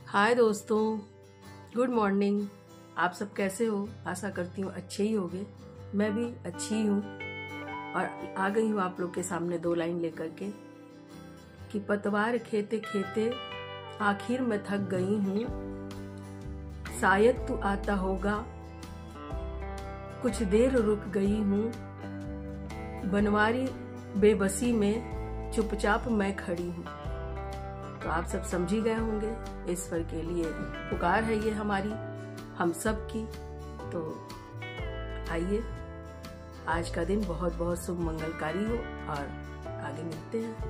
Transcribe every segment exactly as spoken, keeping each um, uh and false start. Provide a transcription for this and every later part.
हाय दोस्तों, good morning. आप सब कैसे हो? आशा करती हूँ अच्छे ही होंगे। मैं भी अच्छी हूँ और आ गई हूँ आप लोग के सामने दो लाइन लेकर के कि पतवार खेते खेते आखिर मैं थक गई हूँ, शायद तू आता होगा, कुछ देर रुक गई हूँ, बनवारी बेबसी में चुपचाप मैं खड़ी हूँ। तो आप सब समझ ही गए होंगे, ईश्वर के लिए पुकार है ये हमारी हम सब की। तो आइए, आज का दिन बहुत बहुत शुभ मंगलकारी हो और आगे मिलते हैं।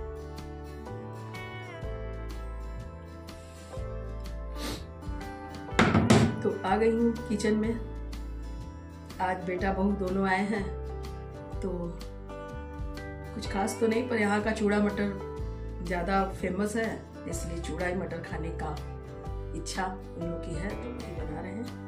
तो आ गई हूँ किचन में। आज बेटा बहू दोनों आए हैं, तो कुछ खास तो नहीं, पर यहाँ का चूड़ा मटर ज़्यादा फेमस है, इसलिए चूड़ा मटर खाने का इच्छा उन लोग की है, तो वही बना रहे हैं।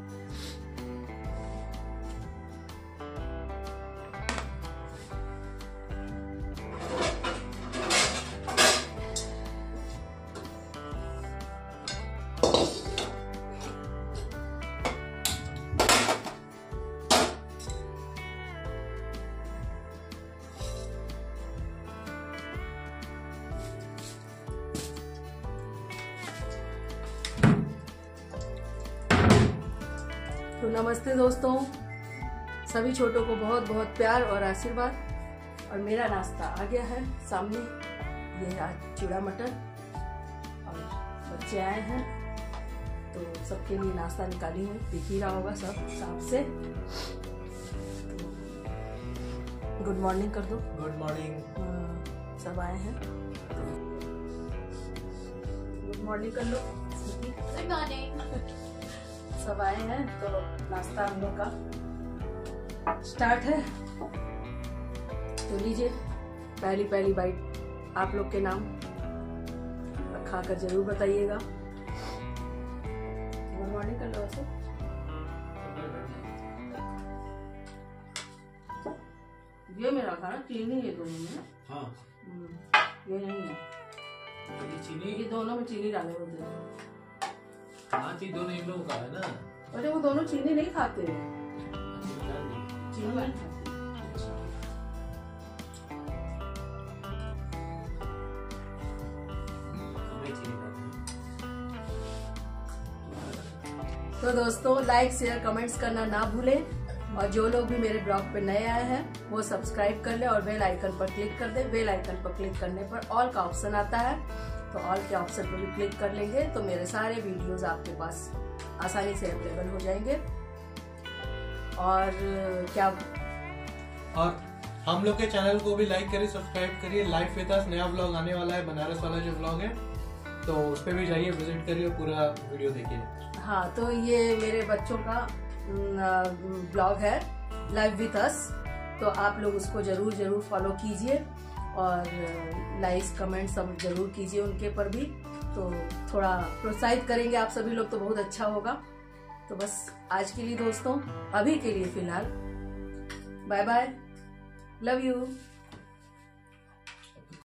तो नमस्ते दोस्तों, सभी छोटों को बहुत बहुत प्यार और आशीर्वाद। और मेरा नाश्ता आ गया है सामने, ये आज चूड़ा मटर, और बच्चे आए हैं तो सबके लिए नाश्ता निकाली हूँ। दिख ही रहा होगा सब साफ से। तो गुड मॉर्निंग कर दो। Good morning. सब आए हैं, गुड मॉर्निंग कर लो। Good morning. सब आए हैं तो नाश्ता हम लोग का स्टार्ट है। तो लीजिए, पहली पहली बाइट आप लोग के नाम खाकर जरूर बताइएगा। गुड मॉर्निंग कर लो। वैसे ये मेरा खाना चीनी है दोनों में। हाँ, ये नहीं है, ये चीनी, ये दोनों में चीनी डाले होते हैं। हाँ चीनी दोनों इन लोगों का है ना। अरे वो दोनों चीनी नहीं खाते हैं, चीनी नहीं खाते। तो दोस्तों, लाइक शेयर कमेंट्स करना ना भूलें, और जो लोग भी मेरे ब्लॉग पे नए आए हैं वो सब्सक्राइब कर ले और बेल आइकन पर क्लिक कर दे। बेल आइकन पर क्लिक करने पर ऑल का ऑप्शन आता है, तो ऑल के ऑप्शन पर भी क्लिक कर लेंगे तो मेरे सारे वीडियोस आपके पास आसानी से अवेलेबल हो जाएंगे। और क्या, और हम लोग के चैनल को भी लाइक करिए, सब्सक्राइब करिए। लाइफ विद अस नया व्लॉग आने वाला है, बनारस वाला जो व्लॉग है, तो उस पे भी जाइए, विजिट करिए, पूरा वीडियो देखिए। हाँ, तो ये मेरे बच्चों का ब्लॉग है लाइफ विद अस, तो आप लोग उसको जरूर जरूर फॉलो कीजिए और लाइक कमेंट सब जरूर कीजिए उनके पर भी, तो थोड़ा प्रोत्साहित करेंगे आप सभी लोग तो बहुत अच्छा होगा। तो बस आज के लिए दोस्तों, अभी के लिए फिलहाल बाय बाय, लव यू।